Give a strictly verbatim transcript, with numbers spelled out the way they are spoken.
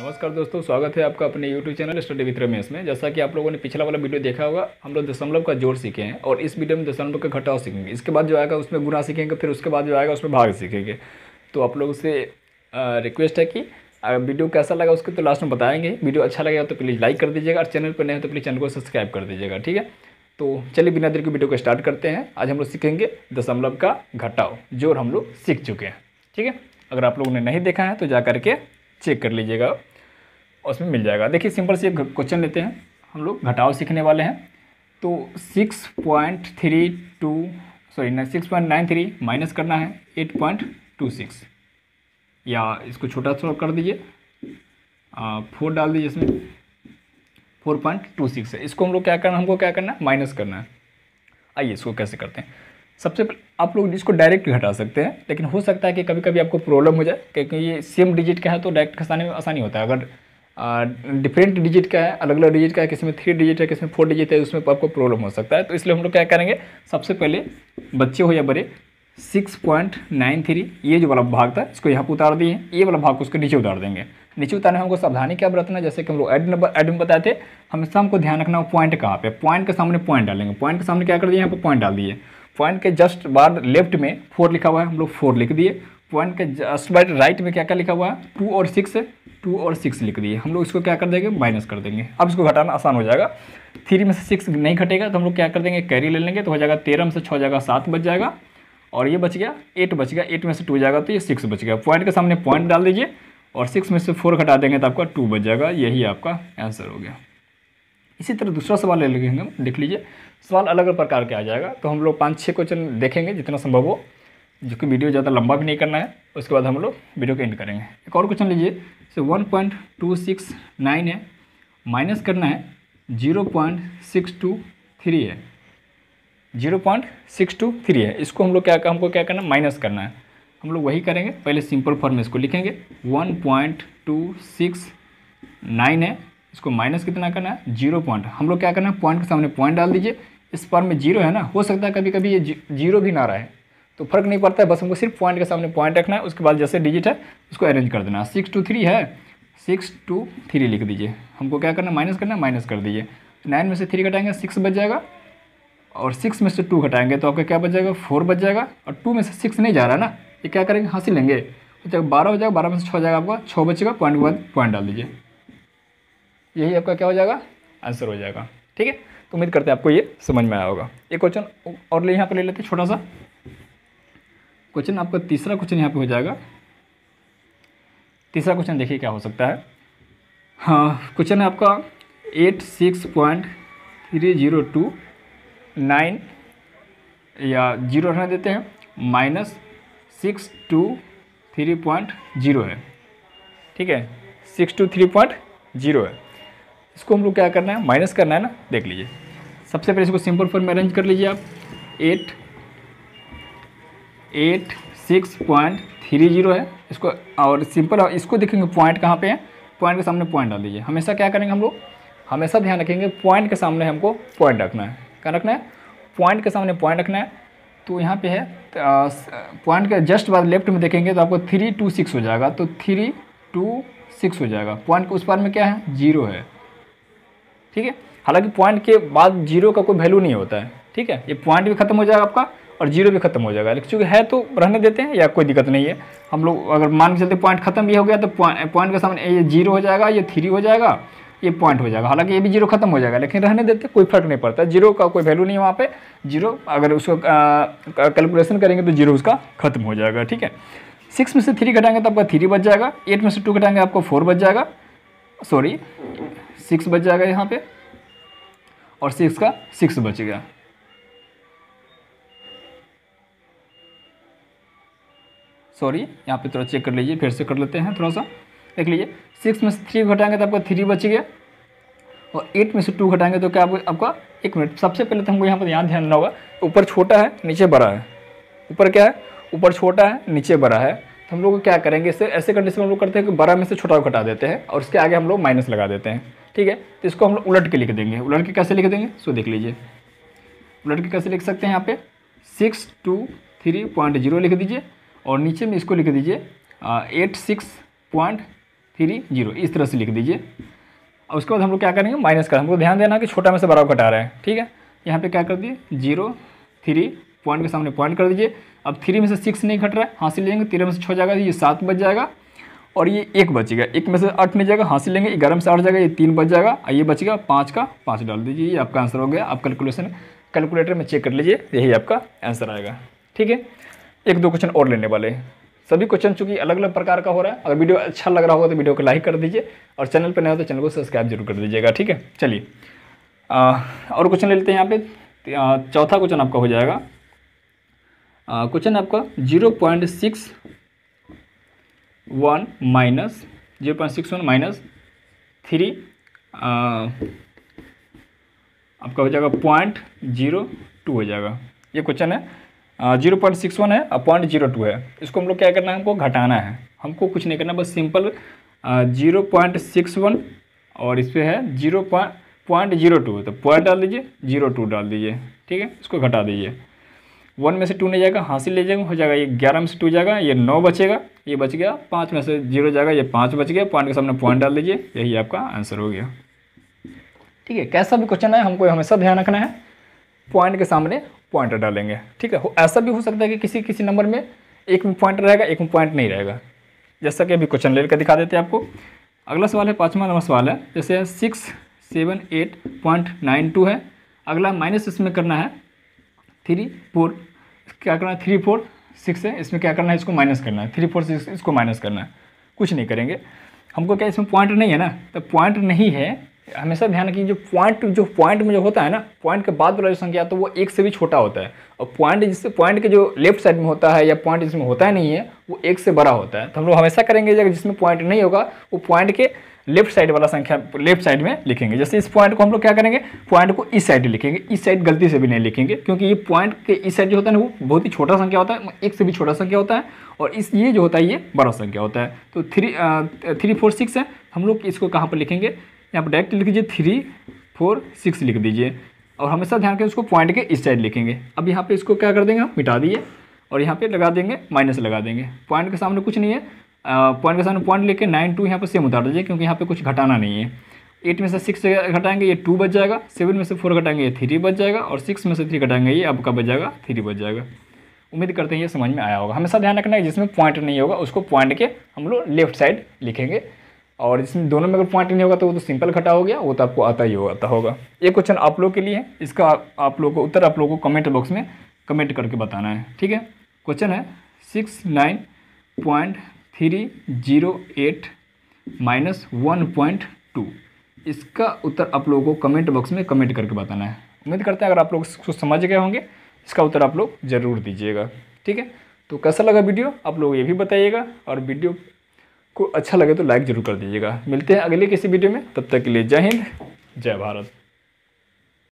नमस्कार दोस्तों, स्वागत है आपका अपने YouTube channel study with Ramesh में। जैसा कि आप लोगों ने पिछला वाला वीडियो देखा होगा, हम लोग दशमलव का जोड़ सीखे हैं और इस वीडियो में दशमलव का घटाव सीखेंगे। इसके बाद जो आएगा उसमें गुणा सीखेंगे, फिर उसके बाद जो आएगा उसमें भाग सीखेंगे। तो आप लोगों से रिक्वेस्ट है कि वीडियो कैसा लगा उसको तो लास्ट में बताएंगे। वीडियो अच्छा लगेगा तो प्लीज़ लाइक कर दीजिएगा और चैनल पर नए हो तो प्लीज़ चैनल को सब्सक्राइब कर दीजिएगा, ठीक है। तो चलिए बिना देर के वीडियो को स्टार्ट करते हैं। आज हम लोग सीखेंगे दशमलव का घटाव, जोड़ हम लोग सीख चुके हैं, ठीक है। अगर आप लोगों ने नहीं देखा है तो जा करके चेक कर लीजिएगा, उसमें मिल जाएगा। देखिए सिंपल से एक क्वेश्चन लेते हैं, हम लोग घटाव सीखने वाले हैं। तो six point three two sorry ना six point nine three minus करना है एट पॉइंट टू सिक्स, या इसको छोटा छोटा कर दीजिए, फोर डाल दीजिए, इसमें फोर पॉइंट टू सिक्स है। इसको हम लोग क्या करना हमको क्या करना है माइनस करना है। आइए इसको कैसे करते हैं। सबसे पहले आप लोग इसको डायरेक्ट घटा सकते हैं, लेकिन हो सकता है कि कभी कभी आपको प्रॉब्लम हो जाए, क्योंकि ये सेम डिजिट का है तो डायरेक्ट घटाने में आसानी होता है। अगर डिफरेंट डिजिट का है, अलग अलग डिजिट का है, किसी में थ्री डिजिट है, किसी में फोर डिजिट है, उसमें आपको प्रॉब्लम हो सकता है। तो इसलिए हम लोग क्या करेंगे, सबसे पहले बच्चे हो या बड़े, सिक्स पॉइंट नाइन थ्री ये जो वाला भाग था इसको यहाँ पर उतार दिए, ये वाला भाग को उसके नीचे उतार देंगे। नीचे उतारने में हमको सावधानी क्या बरतना, जैसे कि हम लोग ऐड नंबर ऐड में बताए थे, हमेशा हमको ध्यान रखना पॉइंट कहाँ पे, पॉइंट के सामने पॉइंट डालेंगे। पॉइंट के सामने क्या कर दिए, यहाँ पर पॉइंट डाल दिए। पॉइंट के जस्ट बाद लेफ्ट में फोर लिखा हुआ है, हम लोग फोर लिख दिए। पॉइंट के जस्ट बाद राइट में क्या क्या लिखा हुआ है, टू और सिक्स, टू और सिक्स लिख दिए। हम लोग इसको क्या कर देंगे, माइनस कर देंगे। अब इसको घटाना आसान हो जाएगा। थ्री में से सिक्स नहीं घटेगा तो हम लोग क्या कर देंगे, कैरी ले लेंगे, तो हो जाएगा तेरह में से छः जाएगा सात बच जाएगा, और ये बच गया एट बच गया। एट में से टू जाएगा तो ये सिक्स बच गया। पॉइंट के सामने पॉइंट डाल दीजिए और सिक्स में से फोर घटा देंगे तो आपका टू बच जाएगा। यही आपका आंसर हो गया। इसी तरह दूसरा सवाल ले लेंगे, देख लीजिए। सवाल अलग अलग प्रकार के आ जाएगा, तो हम लोग पाँच छः क्वेश्चन देखेंगे जितना संभव हो, जो कि वीडियो ज़्यादा लंबा भी नहीं करना है। उसके बाद हम लोग वीडियो को एंड करेंगे। एक और क्वेश्चन लीजिए, जैसे one point two six nine है, माइनस करना है zero point six two three है, zero point six two three है। इसको हम लोग क्या हमको क्या करना है, माइनस करना है। हम लोग वही करेंगे, पहले सिंपल फॉर्म में इसको लिखेंगे। One point two six nine है, इसको माइनस कितना करना है, जीरो पॉइंट। हम लोग क्या करना है, पॉइंट के सामने पॉइंट डाल दीजिए। इस फॉर्म में जीरो है ना, हो सकता है कभी कभी ये जीरो भी ना रहे, तो फर्क नहीं पड़ता है, बस हमको सिर्फ पॉइंट के सामने पॉइंट रखना है। उसके बाद जैसे डिजिट है उसको अरेंज कर देना। सिक्स टू थ्री है, सिक्स टू थ्री लिख दीजिए। हमको क्या करना है, माइनस करना है, माइनस कर दीजिए। नाइन में से थ्री घटाएंगे सिक्स बच जाएगा, और सिक्स में से टू घटाएंगे तो आपका क्या बच जाएगा, फोर बच जाएगा। और टू में से सिक्स नहीं जा रहा है ना, ये क्या करेंगे, हंसी लेंगे, तो बारह हो जाएगा। बारह में से छः जाएगा, आपका छः बचेगा। पॉइंट के बाद पॉइंट डाल दीजिए, यही आपका क्या हो जाएगा, आंसर हो जाएगा, ठीक है। तो उम्मीद करते हैं आपको ये समझ में आया होगा। एक क्वेश्चन और ले यहाँ पर ले लेते हैं, छोटा सा क्वेश्चन। आपका तीसरा क्वेश्चन यहाँ पे हो जाएगा। तीसरा क्वेश्चन देखिए क्या हो सकता है। हाँ, क्वेश्चन है आपका eight six point three zero two nine, या जीरो रहने देते हैं, minus six two three point zero है, ठीक है। Six two three point zero है। इसको हम लोग क्या करना है, माइनस करना है ना। देख लीजिए, सबसे पहले इसको सिंपल फॉर्म में अरेंज कर लीजिए आप। Eight eight six point three zero है इसको, और सिंपल इसको देखेंगे पॉइंट कहाँ पे है, पॉइंट के सामने पॉइंट डाल दीजिए। हमेशा क्या करेंगे हम लोग, हमेशा ध्यान रखेंगे पॉइंट के सामने हमको पॉइंट रखना है। क्या रखना है, पॉइंट के सामने पॉइंट रखना है। तो यहाँ पे है पॉइंट के जस्ट बाद लेफ्ट में देखेंगे तो आपको थ्री टू सिक्स हो जाएगा, तो थ्री टू सिक्स हो जाएगा। पॉइंट के उस पार में क्या है, जीरो है, ठीक है। हालांकि पॉइंट के बाद जीरो का कोई वैल्यू नहीं होता है, ठीक है। ये पॉइंट भी खत्म हो जाएगा आपका और जीरो भी खत्म हो जाएगा, लेकिन चूँकि है तो रहने देते हैं, या कोई दिक्कत नहीं है। हम लोग अगर मान के चलते पॉइंट खत्म भी हो गया तो पॉइंट के सामने ये जीरो हो जाएगा, ये थ्री हो जाएगा, ये पॉइंट हो जाएगा। हालांकि ये भी जीरो खत्म हो जाएगा, लेकिन रहने देते, कोई फर्क नहीं पड़ता। जीरो का कोई वैल्यू नहीं है वहाँ पे। जीरो अगर उसको कैलकुलेशन करेंगे तो जीरो उसका खत्म हो जाएगा, ठीक है। सिक्स में से थ्री घटाएंगे तो आपका थ्री बच जाएगा। एट में से टू घटाएंगे आपको फोर बच जाएगा, सॉरी सिक्स बच जाएगा यहाँ पे, और सिक्स का सिक्स बच गया। सॉरी यहाँ पे थोड़ा चेक कर लीजिए, फिर से कर लेते हैं थोड़ा सा। देख लीजिए, सिक्स में से थ्री घटाएंगे तो आपका थ्री बच गया, और एट में से टू घटाएंगे तो क्या आपका, एक मिनट, सबसे पहले तो हमको यहाँ पर यहाँ ध्यान रखना होगा, ऊपर छोटा है नीचे बड़ा है। ऊपर क्या है, ऊपर छोटा है नीचे बड़ा है। तो हम लोग क्या करेंगे, इससे ऐसे कंडीशन में हम लोग करते हैं कि बड़ा में से छोटा घटा देते हैं और उसके आगे हम लोग माइनस लगा देते हैं, ठीक है। तो इसको हम लोग उलट के लिख देंगे। उलट के कैसे लिख देंगे, सो देख लीजिए। उलट के कैसे लिख सकते हैं, यहाँ पे six two three point zero लिख दीजिए, और नीचे में इसको लिख दीजिए eight six point three zero, इस तरह से लिख दीजिए। और उसके बाद हम लोग क्या करेंगे, माइनस कर, हमको ध्यान देना कि छोटा में से बड़ा घटा रहा है, ठीक है। यहाँ पे क्या कर दिए, जीरो थ्री, पॉइंट के सामने पॉइंट कर दीजिए। अब थ्री में से सिक्स नहीं घट रहा है, हासिल लेंगे, तेरह में से छः जाएगा, ये सात बच जाएगा, और ये एक बचेगा, एक में से आठ नहीं जाएगा, हासिल लेंगे, ग्यारह में से आठ जाएगा, ये तीन बच जाएगा, और ये बचेगा पाँच का पाँच डाल दीजिए, ये आपका आंसर हो गया। आप कैलकुलेशन कैलकुलेटर में चेक कर लीजिए, यही आपका आंसर आएगा, ठीक है। एक दो क्वेश्चन और लेने वाले हैं, सभी क्वेश्चन चूंकि अलग अलग प्रकार का हो रहा है। अगर वीडियो अच्छा लग रहा होगा तो वीडियो को लाइक कर दीजिए, और चैनल पर नया हो तो चैनल को सब्सक्राइब जरूर कर दीजिएगा, ठीक है। चलिए और क्वेश्चन ले लेते हैं। यहाँ पे आ, चौथा क्वेश्चन आपका हो जाएगा, क्वेश्चन आपका zero point six one minus zero point six one minus three आपका हो जाएगा पॉइंट जीरो टू हो जाएगा। ये क्वेश्चन है, जीरो पॉइंट सिक्स वन है और पॉइंट जीरो टू है, इसको हम लोग क्या करना है, हमको घटाना है, हमको कुछ नहीं करना, बस simple zero point six one और इस पर है zero point point zero two, तो पॉइंट डाल दीजिए, जीरो टू डाल दीजिए, ठीक है। इसको घटा दीजिए, वन में से टू नहीं जाएगा, हासिल ले जाएगा, हो जाएगा ये ग्यारह में से टू जाएगा, ये नौ बचेगा, ये बच गया, पाँच में से जीरो जाएगा, ये पाँच बच गया, पॉइंट के सामने पॉइंट डाल दीजिए, यही आपका आंसर हो गया, ठीक है। कैसा भी क्वेश्चन है हमको हमेशा ध्यान रखना है, पॉइंट के सामने पॉइंट डालेंगे, ठीक है। ऐसा भी हो सकता है कि किसी किसी नंबर में एक में पॉइंट रहेगा, एक में पॉइंट नहीं रहेगा, जैसा कि अभी क्वेश्चन लेकर दिखा देते हैं आपको। अगला सवाल है, पाँचवा नंबर सवाल है, जैसे six seven eight point nine two है, अगला माइनस इसमें करना है थ्री फोर, क्या करना है, थ्री फोर सिक्स है, इसमें क्या करना है, इसको माइनस करना है, थ्री फोर सिक्स इसको माइनस करना है, कुछ नहीं करेंगे हमको, क्या इसमें पॉइंट नहीं है ना, तो पॉइंट नहीं है, हमेशा ध्यान रखिए जो पॉइंट जो पॉइंट में जो होता है ना, पॉइंट के बाद वाला जो संख्या तो वो एक से भी छोटा होता है, और पॉइंट जिससे पॉइंट के जो लेफ्ट साइड में होता है या पॉइंट जिसमें होता है नहीं है वो एक से बड़ा होता है। तो हम लोग हमेशा करेंगे जब जिसमें पॉइंट नहीं होगा वो पॉइंट के लेफ्ट साइड वाला संख्या लेफ्ट साइड में लिखेंगे। जैसे इस पॉइंट को हम लोग क्या करेंगे, पॉइंट को इस साइड लिखेंगे, इस साइड गलती से भी नहीं लिखेंगे, क्योंकि ये पॉइंट के इस साइड जो होता है ना वो बहुत ही छोटा संख्या होता है, एक से भी छोटा संख्या होता है, और इस ये जो होता है ये बड़ा संख्या होता है। तो थ्री थ्री फोर सिक्स है, हम लोग इसको कहाँ पर लिखेंगे, यहाँ पर डायरेक्ट लिख दीजिए, थ्री फोर सिक्स लिख दीजिए, और हमेशा ध्यान करें उसको पॉइंट के इस साइड लिखेंगे। अब यहाँ पे इसको क्या कर देंगे, हम मिटा दिए, और यहाँ पे लगा देंगे माइनस लगा देंगे, पॉइंट के सामने कुछ नहीं है, पॉइंट के सामने पॉइंट लेके नाइन टू यहाँ पर सेम उतार दीजिए, क्योंकि यहाँ पे कुछ घटाना नहीं है। एट में से सिक्स घटाएंगे ये टू बच जाएगा, सेवन में से फोर घटाएंगे ये थ्री बच जाएगा, और सिक्स में से थ्री घटाएंगे ये आपका बच जाएगा थ्री बच जाएगा। उम्मीद करते हैं ये समझ में आया होगा। हमेशा ध्यान रखना है जिसमें पॉइंट नहीं होगा उसको पॉइंट के हम लोग लेफ्ट साइड लिखेंगे, और इसमें दोनों में अगर पॉइंट नहीं होगा तो वो तो सिंपल घटा हो गया, वो तो आपको आता ही हो आता होगा। ये क्वेश्चन आप लोग के लिए है, इसका आप लोगों को उत्तर आप लोगों को कमेंट बॉक्स में कमेंट करके बताना है, ठीक है। क्वेश्चन है six nine point three zero eight minus one point two, इसका उत्तर आप लोगों को कमेंट बॉक्स में कमेंट करके बताना है। उम्मीद करते हैं अगर आप लोग इसको समझ गए होंगे, इसका उत्तर आप लोग ज़रूर दीजिएगा, ठीक है। तो कैसा लगा वीडियो आप लोग ये भी बताइएगा, और वीडियो को अच्छा लगे तो लाइक ज़रूर कर दीजिएगा। मिलते हैं अगले किसी वीडियो में, तब तक के लिए जय हिंद जय भारत।